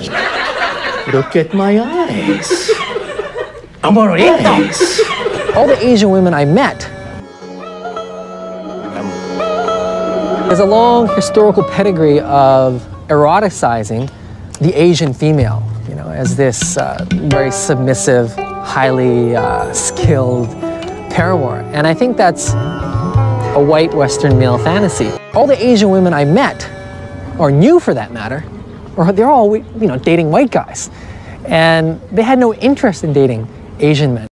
Look at my eyes. Amores. All the Asian women I met, there's a long historical pedigree of eroticizing the Asian female, you know, as this very submissive, highly skilled paramour. And I think that's a white Western male fantasy. All the Asian women I met, or knew for that matter, they're all, you know, dating white guys. And they had no interest in dating Asian men.